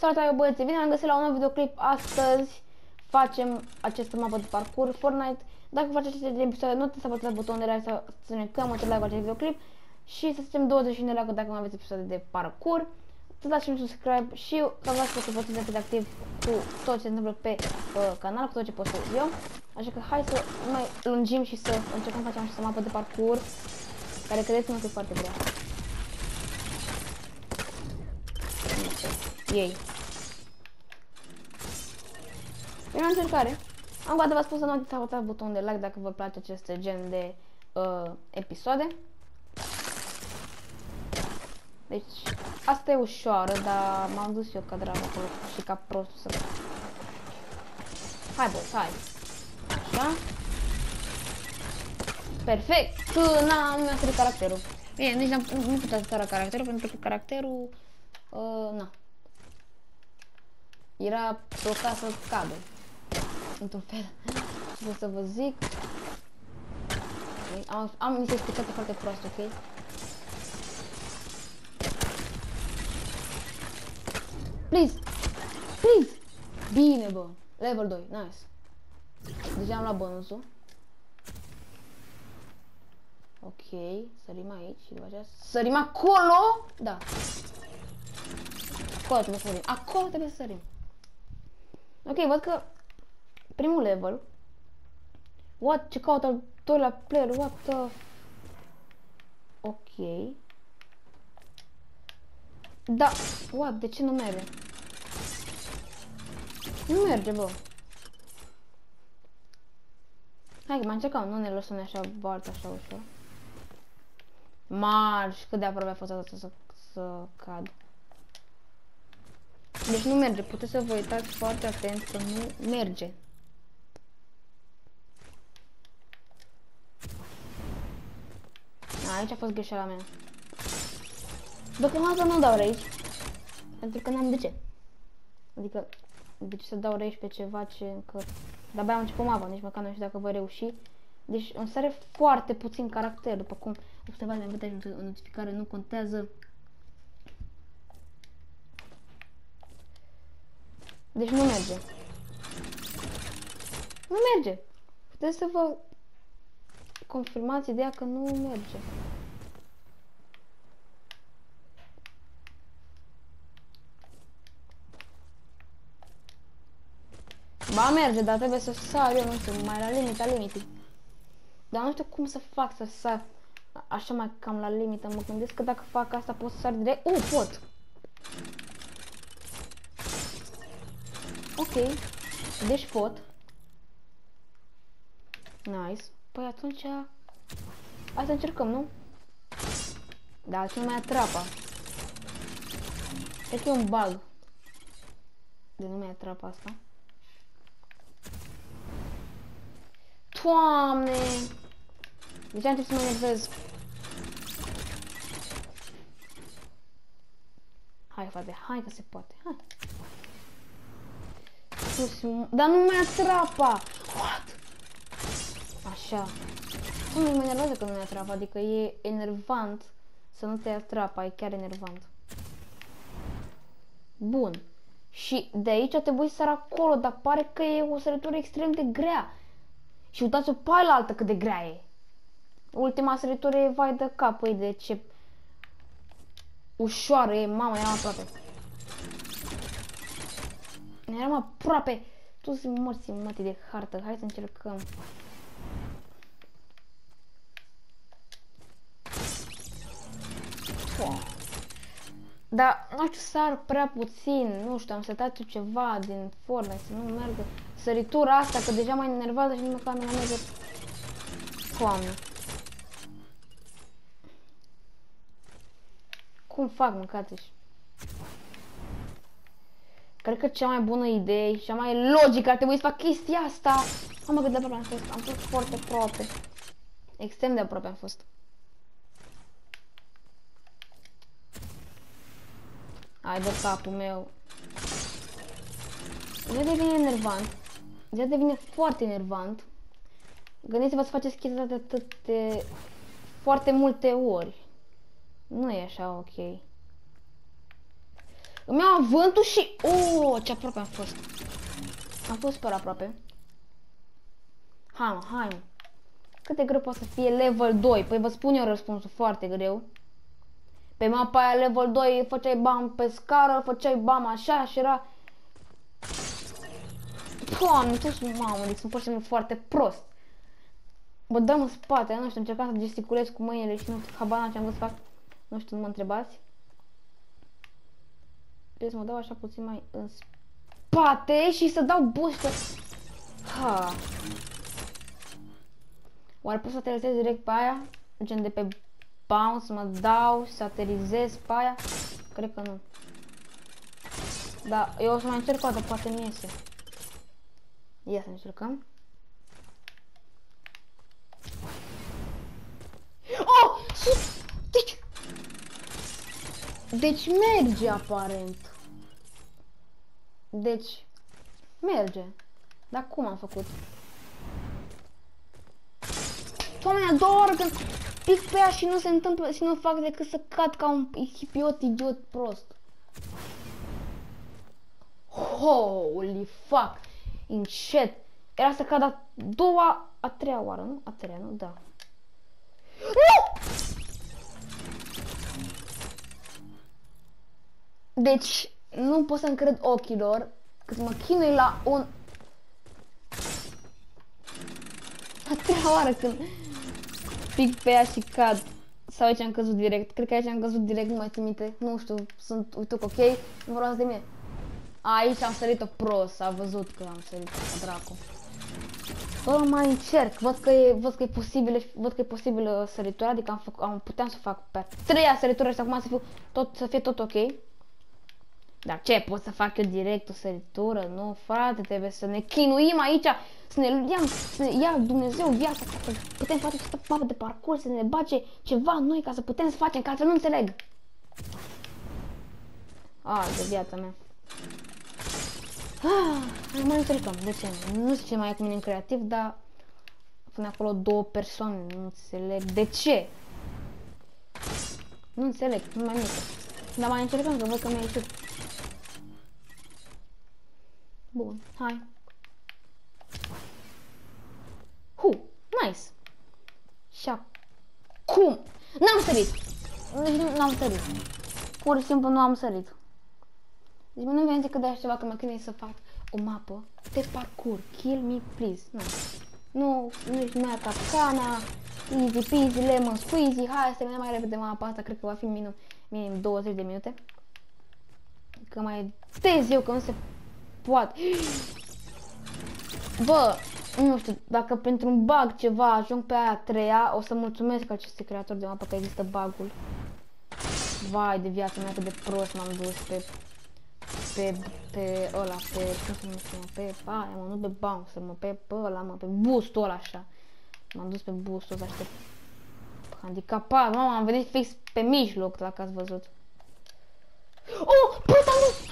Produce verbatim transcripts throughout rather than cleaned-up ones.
Salutare băieți, bine am găsit la un nou videoclip. Astăzi facem această mapă de parcurs Fortnite. Dacă faceți aceste episoade, nu trebuie să apăsați butonul de like să spunem că am like cu acest videoclip și să facem douăzeci de like dacă mai aveți episoade de parcurs. Să dați și un subscribe și să vă să puteți să fiți activ cu tot ce se întâmplă pe uh, canal, cu tot ce postez eu. Așa că hai să mai lungim și să încercăm să facem această mapă de parcurs, care credeți-mă că e foarte grea. Ei. Prima încercare. Am gata, v-a spus să nu uitați să apăsați butonul de like dacă vă place acest gen de uh, episoade. Deci, asta e ușoară, dar m-am dus eu ca dracu acolo și ca prostul să... Hai, boss, hai. Așa. Perfect! N-am mi-a sărit caracterul. Bine, nici n-am, nu putea să sară caracterul, pentru că caracterul... Uh, na. Era blocat să cadă. Într-un fel. Vreau să vă zic. Am, am niște explicații foarte proaste, ok? Please! Please! Bine, bă! Level doi, nice. Deja am luat bonusul. Ok, sărim aici și după aceea sărim acolo! Da. Acolo trebuie să sărim. Acolo trebuie să sărim. Ok, văd că primul level. What? Ce caută al doilea player? What the... Ok. Da. What? De ce nu merge? Nu merge, bă. Hai că mai încercăm, nu ne lăsăm așa bart așa ușor. Marș, cât de aproape a fost asta să, să cad. Deci nu merge, puteți să vă uitați foarte atent că nu merge. A, aici a fost greșeala mea. Deocamdată nu dau rage, pentru că n-am de ce. Adică, de ce să dau rage pe ceva ce încă... De-abia am început mapa, nici măcar nu știu dacă voi reuși. Deci îmi sare foarte puțin caracter, după cum observați, mi-am văzut o notificare, nu contează. Deci nu merge. Nu merge. Puteți să vă confirmați ideea că nu merge. Ba merge, dar trebuie să sar eu, nu știu, mai la limita limitii. Dar nu știu cum să fac să sar așa mai cam la limită. Mă gândesc că dacă fac asta pot să sar direct. Uh, pot! Ok, deci pot. Nice. Păi atunci... Hai să încercăm, nu? Da, altfel mai atrapa. Cred că e un bug. De nu mai atrapa asta. Doamne! Deci am trebuit să mă enervez. Hai, frate, hai că se poate. Hai. Dar nu mai atrapa! What? Așa. Cum mă enervează că nu mai atrapa? Adică e enervant să nu te atrapa, e chiar enervant. Bun. Și de aici a trebuit să sar acolo, dar pare că e o săritură extrem de grea. Și uitați-o pe aia altă cât de grea e. Ultima săritură e vai de cap, păi de ce ușoară e, mama, eram aproape. Eram aproape. Toți morți mătii de hartă. Hai să încercăm. Dar nu știu, sar prea puțin. Nu știu, am setat eu ceva din Fortnite să nu meargă săritura asta, că deja m-a enervat și nu măcar nu merge. Doamne. Cum fac, mâncați-și? Cred că cea mai bună idee și cea mai logică ar trebui să fac chestia asta. Am mă, cât de aproape am fost. Am fost foarte aproape. Extrem de aproape am fost. Hai de capul meu. Deja devine enervant. Deja devine foarte enervant. Gândiți-vă să faceți chestia de atât de... foarte multe ori. Nu e așa ok. Îmi iau avântul și... Oh, ce aproape am fost. Am fost super aproape. Hai mă, hai mă. Cât de greu poate să fie level doi? Păi vă spun eu răspunsul, foarte greu. Pe mapa aia level doi făceai bam pe scară, făceai bam așa și era... Doamne, tu sunt mamă, deci sunt pur și simplu foarte prost. Bă, dăm în spate, nu știu, încercam să gesticulez cu mâinile și nu știu, habar n-am ce am vrut să fac. Nu știu, nu mă întrebați. Trebuie să mă dau așa puțin mai în spate și să dau boost. Ha. Oare pot să aterizez direct pe aia? Gen de pe bounce, să mă dau și să aterizez pe aia? Cred că nu. Da, eu o să mai încerc o dată, poate nu iese. Ia să încercăm. Oh! Deci... Deci merge aparent. Deci... Merge. Dar cum am făcut? Doamne, a doua oră când pic pe ea și nu se întâmplă și nu fac decât să cad ca un hipiot idiot prost. Holy fuck! Încet! Era să cad a doua, a treia oară, nu? A treia, nu? Da. Nu! Deci, nu pot să-mi cred ochilor că mă chinui la un... A treia oară când pic pe ea și cad. Sau aici am căzut direct. Cred că aici am căzut direct, nu mai țin minte. Nu știu, sunt, uite, ok. Nu vreau să de mine. Aici am sărit-o prost, s-a văzut că am sărit-o, dracu. Bă, mai încerc, văd că e, văd că e posibil, văd că e posibilă săritura, adică am, făcut, am puteam să fac pe a treia săritură și acum să, fiu tot, să fie tot ok. Dar ce, pot să fac eu direct o săritură? Nu, frate, trebuie să ne chinuim aici, să ne iam, să ne ia Dumnezeu viața, ca să putem face această mapă de parcurs, să ne bage ceva în noi, ca să putem să facem, că altfel nu înțeleg. A, de viața mea. Ah, mai încercăm, de ce nu? Nu știu ce mai e cu mine în creativ, dar pune acolo două persoane, nu înțeleg de ce. Nu înțeleg, nu mai mică. Dar mai încercăm, că văd că mi-a ieșit. Bun, hai. Hu, nice. Și acum, n-am sărit. Deci n-am sărit. Pur și simplu nu am sărit. Deci nu mi-a că de așa ceva că mă chinuie să fac o mapă de parcurs. Kill me, please. Nu. Nu, nu-și mai capcana. Easy peasy, lemon squeezy. Hai să terminăm mai repede mapa asta. Cred că va fi minim, minim douăzeci de minute. Că mai tez eu, că nu se poate. Bă, nu știu, dacă pentru un bug ceva ajung pe aia a treia, o să mulțumesc acestui creator de mapă că există bug-ul. Vai de viața mea, cât de prost m-am dus pe... Pe, pe ăla, pe, cum se numește, mă, pe aia, mă, nu pe bouncer, mă, pe, pe ăla, mă, pe boost-ul ăla, așa. M-am dus pe boost-ul ăsta, aștept. Handicapat, mama, am venit fix pe mijloc, dacă ați văzut. Oh, puta, nu!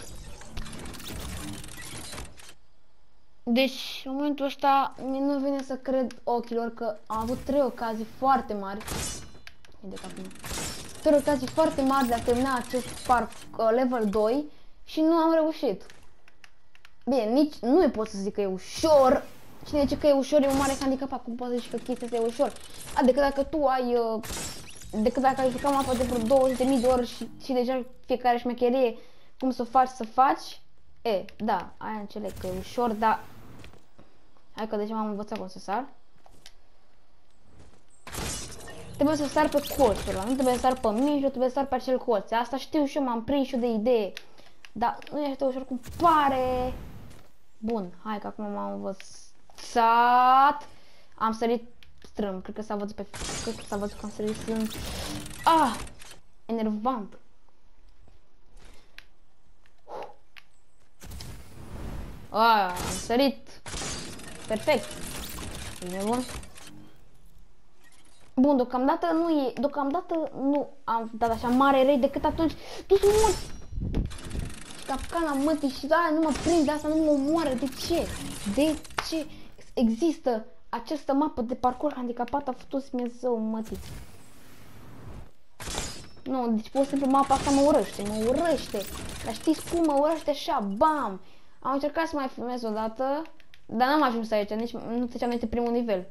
Deci, în momentul ăsta, mie nu vine să cred ochilor că am avut trei ocazii foarte mari. De capul meu. Trei ocazii foarte mari de a termina acest parc uh, level doi. Și nu am reușit. Bine, nici nu îi pot să zic că e ușor. Cine zice că e ușor e un mare handicapat. Cum poți să zici că chestia asta e ușor? Adică dacă tu ai... Uh, decât dacă ai jucat mapa de vreo douăzeci de mii de ori și, și deja fiecare șmecherie cum să o faci să faci. E, da, aia înțeleg că e ușor, dar... Hai că deja m-am învățat cum să sar. Trebuie să sar pe colțul ăla, nu trebuie să sar pe mijloc, trebuie să sar pe acel colț. Asta știu și eu, m-am prins și eu de idee. Dar nu e așa ușor cum pare. Bun, hai că acum m-am învățat. Am sărit strâm, cred că s-a văzut pe... Cred că s-a văzut că am sărit strâm. Ah! Enervant. Ah, am sărit. Perfect. Bine, bun. Bun, deocamdată nu e... Deocamdată nu am dat așa mare rei decât atunci... Tu sunt mult! Capcana mătii și aia nu mă prinde, asta nu mă omoară. De ce? De ce există această mapă de parcurs handicapat? A făcut Dumnezeu mătii. Nu, deci pur și simplu mapa asta mă urăște, mă urăște. Dar știți cum mă urăște așa, bam! Am încercat să mai filmez o dată, dar n-am ajuns aici, nici nu treceam de primul nivel.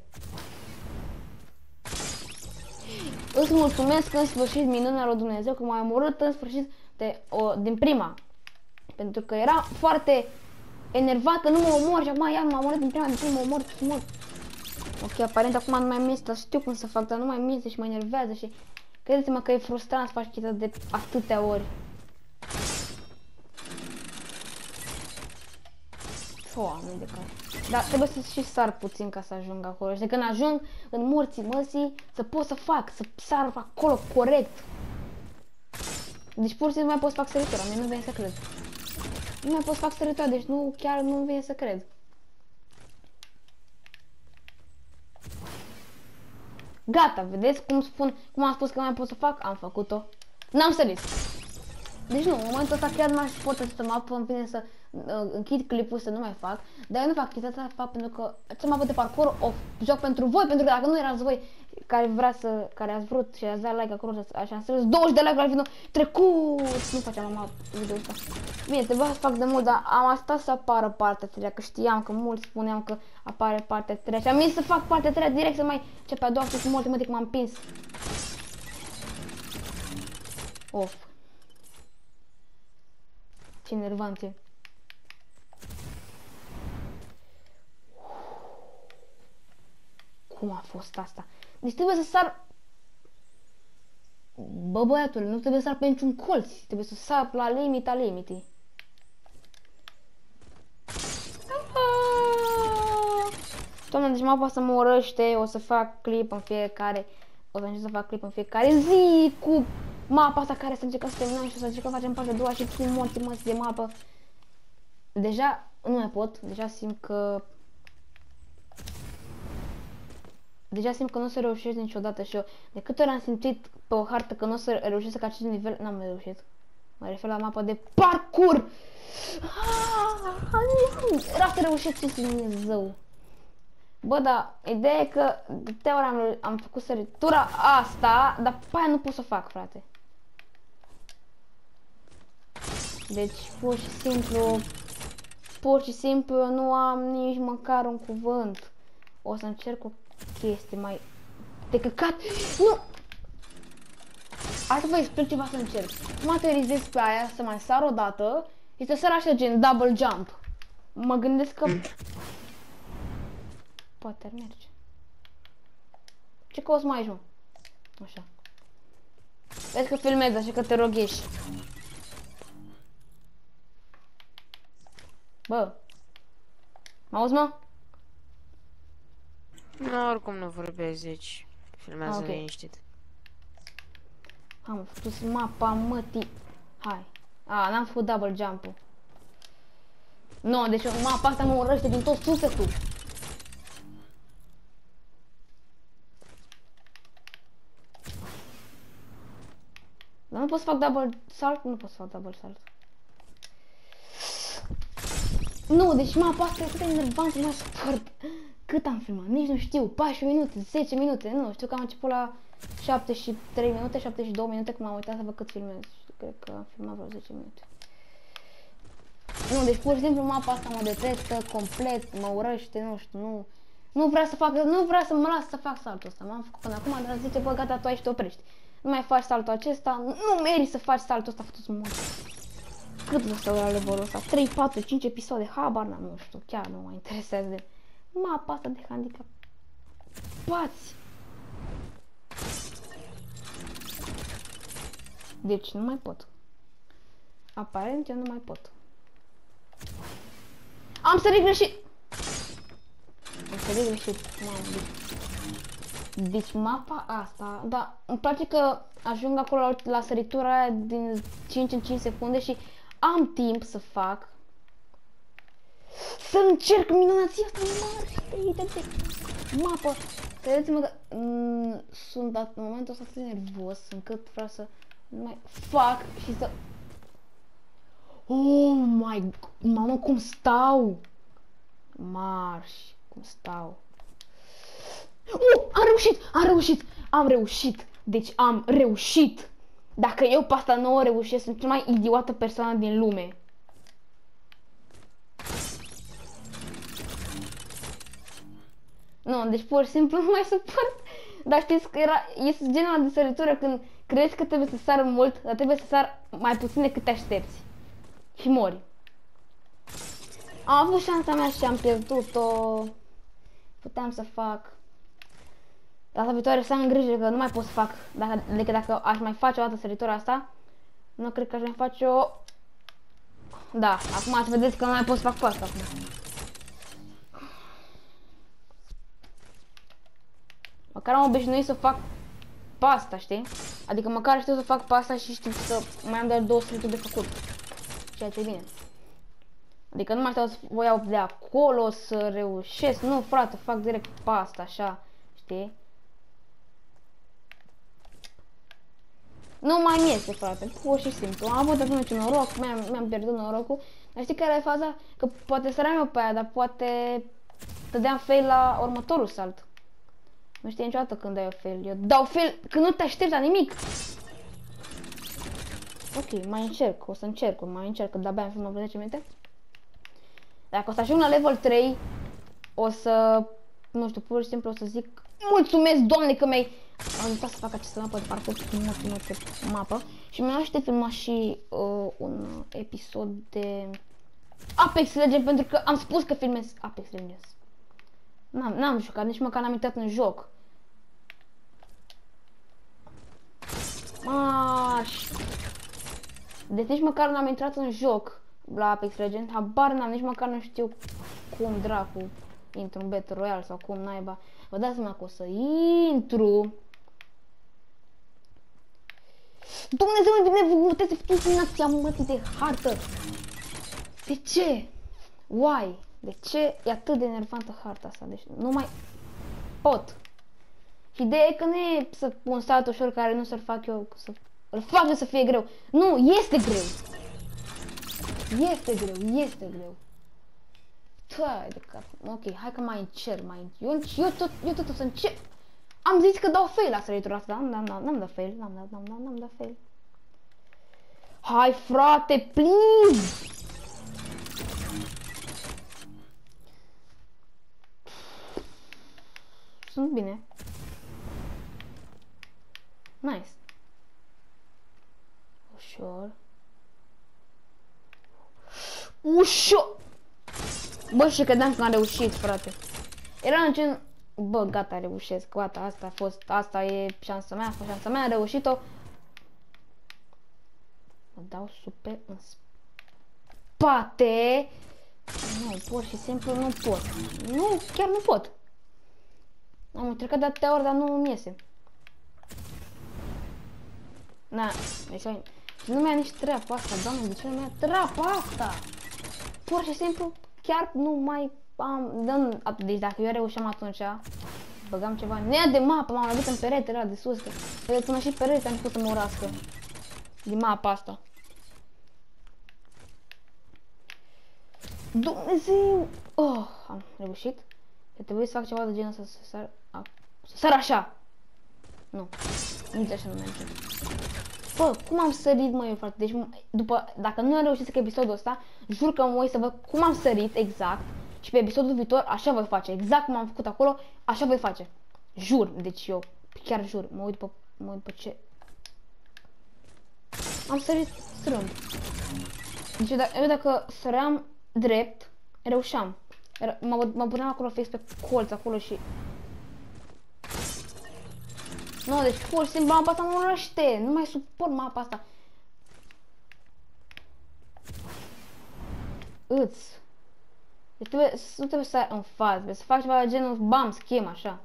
Îți mulțumesc în sfârșit, minunea lui Dumnezeu, că m-a omorât în sfârșit de, o, din prima. Pentru că era foarte enervată, nu mă omor și acum iar m-a omorât din prima, din prima mă omor, mor. Ok, aparent acum nu mai mi este, știu cum să fac, dar nu mai mi este și mă enervează și credeți-mă că e frustrant să faci chestia de atâtea ori. Foame de care. Dar trebuie să și sar puțin ca să ajung acolo. Și de când ajung în morții măsii, să pot să fac, să sar acolo corect. Deci pur și simplu nu mai pot să fac săritura, mie nu vine să cred. Nu mai pot să fac săritura, deci nu, chiar nu vine să cred. Gata, vedeți cum spun, cum am spus că mai pot să fac? Am făcut-o. N-am sărit. Deci nu, în momentul ăsta chiar nu mai suport această mapă, îmi vine să uh, închid clipul, să nu mai fac. Dar eu nu fac chestia asta, fac pentru că această mapă de parcurs o joc pentru voi, pentru că dacă nu erați voi care vrea să, care ați vrut și ați dat like acolo, așa am strâns douăzeci de like la video trecut. Nu faceam mama video ăsta. Bine, trebuia să fac de mult, dar am asta să apară partea treia, că știam că mulți spuneam că apare partea treia și am zis să fac partea treia direct să mai ce pe a doua și cu multe mătii că m-am pins. Of. Ce nervant e. Cum a fost asta? Deci trebuie să sar... Bă, băiatul, nu trebuie să sar pe niciun colț. Trebuie să sar la limita limitii. Doamne, deci mapa asta mă urăște. O să fac clip în fiecare... O să încerc să fac clip în fiecare zi cu mapa asta care să încercăm să terminăm și o să încercăm să facem partea a doua și cu morții măsi de mapă. Deja nu mai pot. Deja simt că... Deja simt că nu o să reușesc niciodată și eu. De câte ori am simțit pe o hartă că nu o să reușesc să acest nivel, n-am reușit. Mă refer la mapa de parcurs. Era să reușesc ce Dumnezeu. Bă, da, ideea e că de te ori am, am făcut săritura asta, dar pe aia nu pot să o fac, frate. Deci, pur și simplu, pur și simplu nu am nici măcar un cuvânt. O să încerc o chestie mai de căcat. Nu! Hai să vă explic ceva să încerc. Mă aterizez pe aia, să mai sar o dată și să sar așa gen double jump. Mă gândesc că poate ar merge. Ce cauți mai aici, mă? Așa. Vezi că filmezi, așa că te roghești. Bă. Mă auzi, mă? Nu, oricum nu vorbesc, deci filmează Okay. liniștit. Am făcut mapa mătii. Hai. A, n-am făcut double jump-ul. Nu, no, deci mapa asta mă urăște din tot sufletul. Dar nu pot să fac double salt? Nu pot să fac double salt. Nu, deci mapa asta e atât de enervant, mă sport. Cât am filmat? Nici nu știu, paisprezece minute, zece minute, nu, știu că am început la șaptezeci și trei minute, șaptezeci și două minute, cum am uitat să văd cât filmez. Cred că am filmat vreo zece minute. Nu, deci pur și simplu mapa asta mă detestă complet, mă urăște, nu știu, nu. Nu vrea să fac, nu vrea să mă las să fac saltul ăsta. M-am făcut până acum, dar zice, bă, gata, tu aici te oprești. Nu mai faci saltul acesta, nu meriți să faci saltul ăsta, fătu-ți mult. Cât vă stau la levelul ăsta? trei, patru, cinci episoade, habar n-am, nu știu, chiar nu mă interesează de mapa asta de handicap. Pați! Deci nu mai pot. Aparent eu nu mai pot. Am sărit greșit! Am sărit greșit, mamă, deci... Deci mapa asta, da, îmi place că ajung acolo la, la săritura aia din cinci în cinci secunde și am timp să fac. Să încerc minunăția asta mare de mapă. Credeți-mă că mm, sunt în momentul ăsta atât de nervos încât vreau să nu mai fac și să... Oh my god, mamă, cum stau! Marș, cum stau. Uh, am reușit, am reușit, am reușit. Deci am reușit. Dacă eu pe asta nu o reușesc, sunt cea mai idiotă persoană din lume. Nu, deci pur și simplu nu mai suport. Dar știți că era, este genul de săritură când crezi că trebuie să sar mult, dar trebuie să sar mai puțin decât te aștepți. Și mori. Am avut șansa mea și am pierdut-o. Puteam să fac. Data viitoare să am grijă că nu mai pot să fac. Dacă, decât dacă aș mai face o dată săritura asta, nu cred că aș mai face o. Da, acum să vedeți că nu mai pot să fac pe asta acum. Măcar am obișnuit să fac pasta, știi? Adică măcar știu să fac pasta și știu să mai am doar două sărituri de făcut. Ceea ce e bine. Adică nu mai stau să o iau de acolo, să reușesc. Nu, frate, fac direct pasta, așa, știi? Nu mai iese, frate, pur și simplu. Am avut atunci un noroc, mi-am mi pierdut norocul. Dar știi care e faza? Că poate săream eu pe aia, dar poate dădeam fail la următorul salt. Nu știi niciodată când dai o fail. Eu dau fail când nu te aștepți la nimic. Ok, mai încerc, o să încerc, mai încerc, că de-abia am filmat vreo zece minute. Dacă o să ajung la level trei, o să, nu știu, pur și simplu o să zic mulțumesc, Doamne, că mi-ai ajutat să fac această mapă de parcurs multă mapă. Și mi-am aștept filmat și uh, un episod de Apex Legends, pentru că am spus că filmez Apex Legends. N-am, n-am jucat, nici măcar n-am intrat în joc. Maș. Deci nici măcar n-am intrat în joc la Apex Legends. Habar n-am, nici măcar nu știu cum dracu intru în Battle Royale sau cum naiba. Vă dați seama că o să intru. Dumnezeu meu, bine, puteți să fiți în acția mătii de hartă. De ce? Why? De ce e atât de enervantă harta asta? Deci nu mai pot. Și ideea e că nu e să pun stat ușor care nu să-l fac eu, să îl fac eu să fie greu. Nu, este greu. Este greu, este greu. Tai de cap. Ok, hai că mai încerc, mai eu, eu tot, eu tot o să încerc. Am zis că dau fail la săritura asta, da? N-am, n-am, n-am dat fail, n-am dat, n-am, n-am, n-am dat fail. Hai, frate, please! Sunt bine. Nice. Ușor. Ușor! Bă, și credeam că am reușit, frate. Era în gen... Bă, gata, reușesc, gata, asta a fost, asta e șansa mea, a fost șansa mea, am reușit-o. Mă dau super în spate. Nu, pur și simplu nu pot. Nu, chiar nu pot. Am încercat de atâtea ori, dar nu îmi iese. Na, deci nu mi-a nici treaba asta, doamne, de ce nu mi-a treaba asta? Pur și simplu, chiar nu mai am, dăm, deci dacă eu reușeam atunci, băgam ceva, nea de mapă, m-am lovit în perete, era de sus, că până și perete am făcut să mă urască. Din mapa asta. Dumnezeu! Oh, am reușit. Că trebuie să fac ceva de genul să sar, să sar așa. Nu, nici așa nu merge. Bă, cum am sărit, mă, eu, frate? Deci, după, dacă nu am reușit să fac episodul ăsta, jur că mă uit să văd cum am sărit exact. Și pe episodul viitor, așa voi face. Exact cum am făcut acolo, așa voi face. Jur, deci eu, chiar jur, mă uit după, mă uit după ce... Am sărit strâmb. Deci eu, dacă, eu dacă săream drept, reușeam. Mă, mă puneam acolo fix pe colț, acolo și... Nu, deci pur și simplu mapa asta mă urăște. Nu mai suport mapa asta. Îți. Deci trebuie, nu trebuie să ai în față, trebuie să fac ceva de genul bam, schem, așa.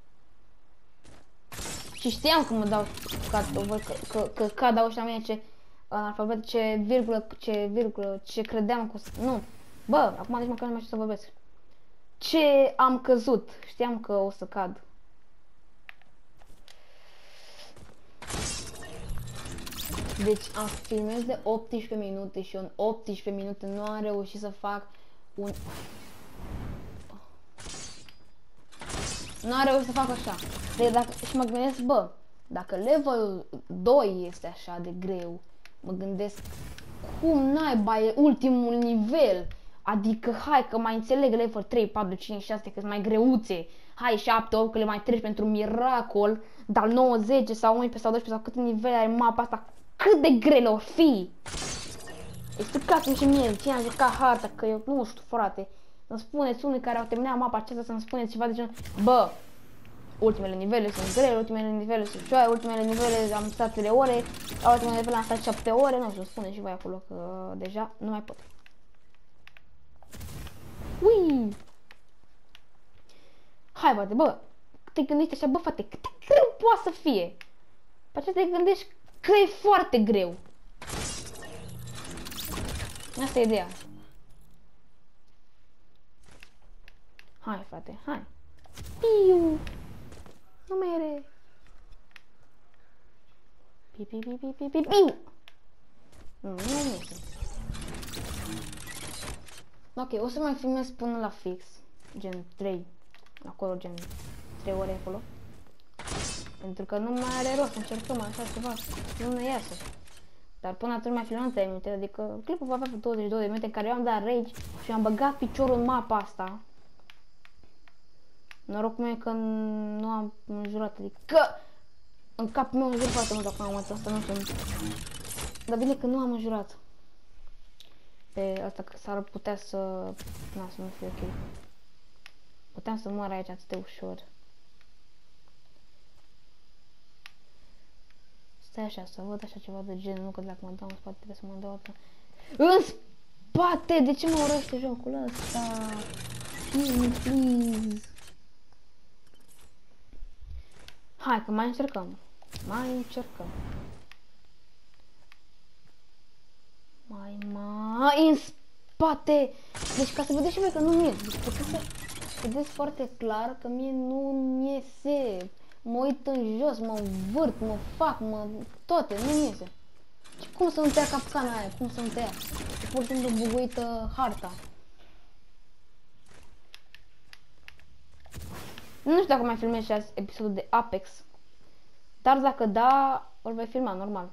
Și știam că mă dau cad, că, că, că cad au ăștia mine ce analfabet, ce virgulă, ce virgulă, ce credeam că... Nu. Bă, acum nici măcar nu mai știu să vorbesc. Ce am căzut. Știam că o să cad. Deci am filmez de optsprezece minute și în optsprezece minute nu am reușit să fac un... Nu am reușit să fac așa. Deci dacă... Și mă gândesc, bă, Dacă levelul doi este așa de greu, mă gândesc cum naiba e ultimul nivel. Adică hai că mai înțeleg level trei, patru, cinci, șase că sunt mai greuțe. Hai șapte, opt că le mai treci pentru miracol, dar nouă, zece sau unsprezece sau doisprezece sau câte nivele are mapa asta, cât de grele or fi. Explicați-mi și mie cine a jucat harta, că eu nu știu, frate. Să-mi spuneți unii care au terminat mapa aceasta, să-mi spuneți ceva de genul, bă, ultimele nivele sunt grele, ultimele nivele sunt ușoare, ultimele nivele am stat trei ore, la ultimele nivele am stat șapte ore, nu știu, spune și voi acolo că deja nu mai pot. Ui! Hai, frate, bă, te gândești așa, bă, frate, cât de greu poate să fie? Pe aceea te gândești că e foarte greu. Asta e ideea. Hai, frate, hai. Piu! Nu mere. Pi, pi, pi, pi, pi, pi, piu! Nu, nu este. Ok, o să mai filmez până la fix. Gen trei. Acolo, gen trei ore acolo. Pentru că nu mai are rost să încercăm așa ceva. Nu ne iasă. Dar până atunci mai filmăm trei minute. Adică clipul va avea douăzeci și două de minute în care eu am dat rage și am băgat piciorul în mapa asta. Noroc meu e că nu am înjurat, adică în capul meu înjur foarte mult acum am asta, nu știu. Dar bine că nu am înjurat. Pe asta că s-ar putea să... Na, să nu fie ok. Puteam să mor aici atât de ușor. Stai așa, să văd așa ceva de genul, nu că dacă mă dau în spate trebuie să mă dau altă. În spate! De ce mă urăște jocul ăsta? Please, please. Hai că mai încercăm. Mai încercăm. Mai, mai în spate. Deci ca să vedeți și voi că nu mi iese. Deci puteți să vedeți foarte clar că mie nu mi iese. Mă uit în jos, mă învârt, mă fac, mă... toate, nu mi iese. Și cum să nu te ia capcana aia? Cum să nu te ia? E pur și simplu buguită harta. Nu știu dacă mai filmez și azi episodul de Apex. Dar dacă da, îl voi filma, normal.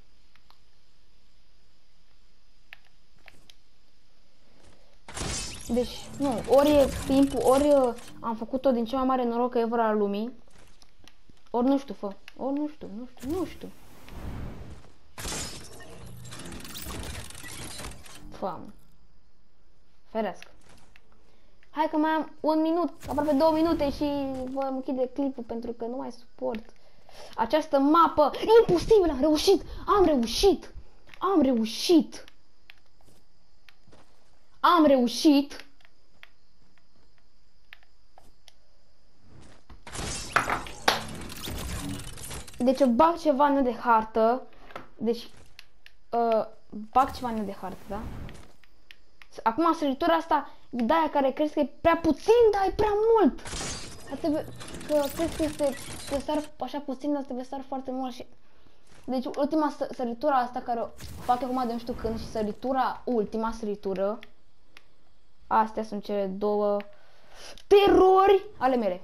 Deci, nu, ori e timpul, ori am făcut-o din cea mai mare noroc ever al lumii. Ori nu știu, fă. Ori nu știu, nu știu, nu știu. Fam. Ferească. Hai că mai am un minut, aproape două minute și vă închide clipul pentru că nu mai suport această mapă. Imposibil, am reușit, am reușit, am reușit. Am reușit. Deci bag ceva în de hartă. Deci uh, bag ceva în de hartă, da? Acum săritura asta e de aia care crezi că e prea puțin, dar e prea mult. Trebuie, că crezi că este că sar așa puțin, dar trebuie să sar foarte mult și... Deci ultima săritura asta care o fac acum de nu știu când și săritura, ultima săritură. Astea sunt cele două terori ale mele.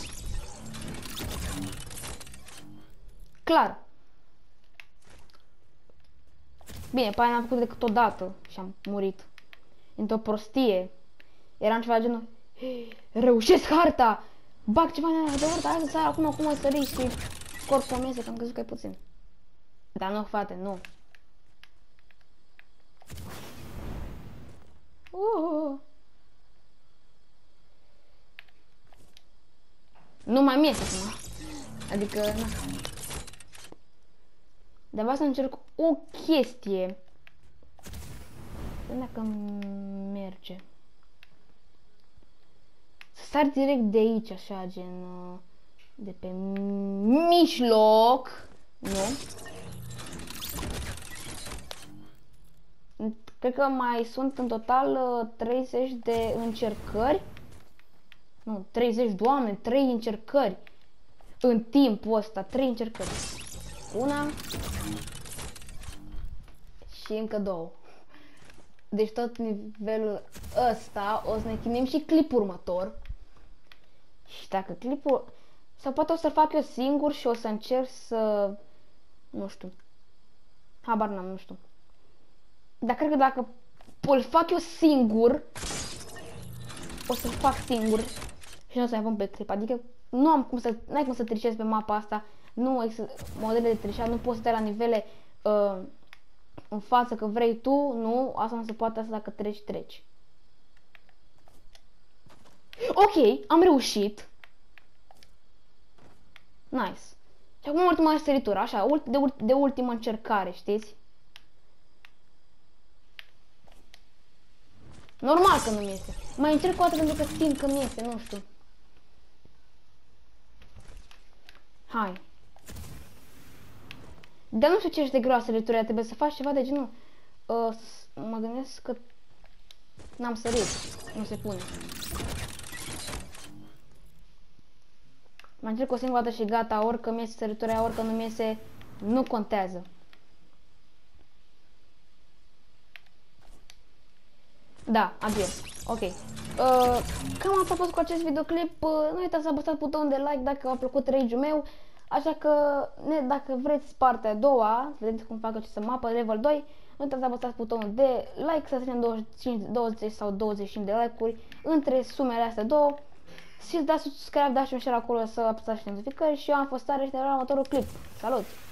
Clar. Bine, pe aia n-am făcut decât o dată și am murit. Într-o prostie. Eram ceva genul, reușesc harta! Bag ceva în de harta, hai să sar acum, acum sări și corpul meu că am crezut că e puțin. Dar nu, frate, nu. Uh. Nu mai mi-e acum. Adică, na. Dar vreau să încerc o chestie. Dacă merge. Să sar direct de aici, așa, gen... De pe mijloc. Nu? Cred că mai sunt în total treizeci de încercări. Nu, treizeci, Doamne, trei încercări. În timpul ăsta, trei încercări. Una. Și încă două. Deci tot nivelul ăsta o să ne chinuim și clipul următor. Și dacă clipul... Sau poate o să-l fac eu singur și o să încerc să... Nu știu. Habar n-am, nu știu. Dar cred că dacă îl fac eu singur, o să-l fac singur și nu o să mai pun pe clip. Adică nu am cum să, n-ai cum să trișezi pe mapa asta. Nu există modele de trișat, nu poți să dai la nivele uh, în față că vrei tu, nu, asta nu se poate, asta dacă treci, treci. Ok, am reușit. Nice. Și acum ultima săritură, așa, de, de ultimă încercare, știți? Normal că nu mi iese. Mai încerc o dată pentru că simt că mi iese, nu știu. Hai. Dar nu știu ce este groasă săriturea, trebuie să faci ceva de genul. Uh, mă gândesc că n-am sărit, nu se pune. Mai încerc o singură dată și gata, orică mi iese săriturea, orică nu mi iese, nu contează. Da, adio. Ok. Uh, cam asta a fost cu acest videoclip. Uh, nu uitați să apăsați butonul de like dacă v-a plăcut rage-ul meu. Așa că, ne, dacă vreți partea a doua, vedeți cum fac această mapă, level doi, nu uitați să apăsați butonul de like, să strângem douăzeci și cinci, douăzeci sau douăzeci și cinci de like-uri între sumele astea două. Și dați subscribe, dați un share acolo să apăsați și notificări și eu am fost Tare și te la următorul clip. Salut!